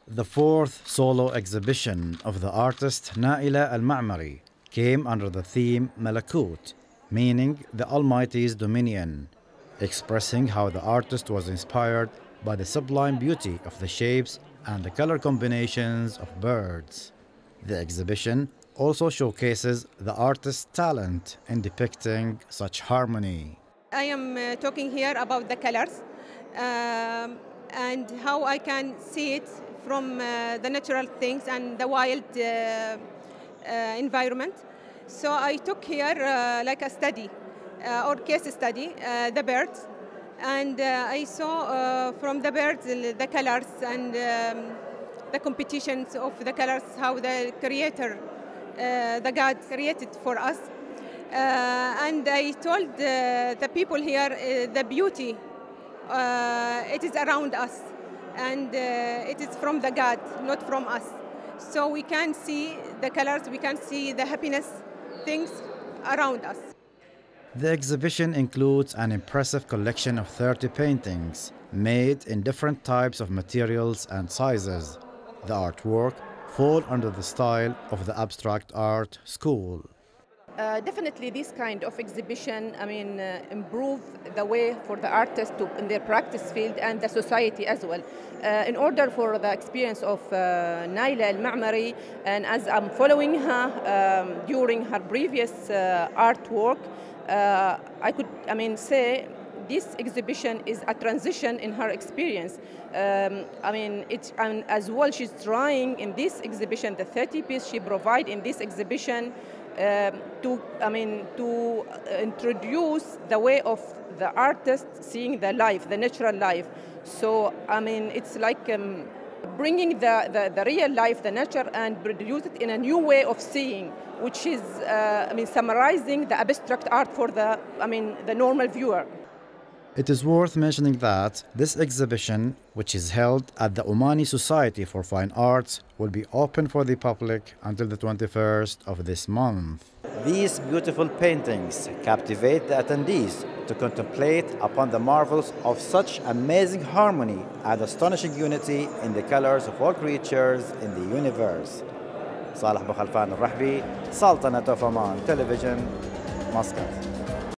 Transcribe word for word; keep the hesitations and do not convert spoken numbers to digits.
The fourth solo exhibition of the artist Naila Al-Ma'mari came under the theme Malakut, meaning the Almighty's dominion, expressing how the artist was inspired by the sublime beauty of the shapes and the color combinations of birds. The exhibition also showcases the artist's talent in depicting such harmony. I am uh, talking here about the colors um, and how I can see it from uh, the natural things and the wild uh, uh, environment. So I took here uh, like a study uh, or case study, uh, the birds, and uh, I saw uh, from the birds the colors and um, the competitions of the colors, how the creator, uh, the God created for us. Uh, and I told uh, the people here uh, the beauty, uh, it is around us, and uh, it is from the God, not from us. So we can see the colors, we can see the happiness things around us. The exhibition includes an impressive collection of thirty paintings made in different types of materials and sizes. The artwork fall under the style of the abstract art school. Uh, definitely this kind of exhibition, I mean, uh, improve the way for the artists to, in their practice field and the society as well. Uh, in order for the experience of uh, Naila Al-Ma'mari, and as I'm following her um, during her previous uh, artwork, uh, I could, I mean, say this exhibition is a transition in her experience. Um, I mean, it, and as well she's trying in this exhibition, the thirty piece she provide in this exhibition, Um, to, I mean, to introduce the way of the artist seeing the life, the natural life. So, I mean, it's like um, bringing the, the, the real life, the nature, and produce it in a new way of seeing, which is, uh, I mean, summarizing the abstract art for the, I mean, the normal viewer. It is worth mentioning that this exhibition, which is held at the Omani Society for Fine Arts, will be open for the public until the twenty-first of this month. These beautiful paintings captivate the attendees to contemplate upon the marvels of such amazing harmony and astonishing unity in the colors of all creatures in the universe. Saleh Bukhalfan Al-Rahbi, Sultanate of Oman Television, Muscat.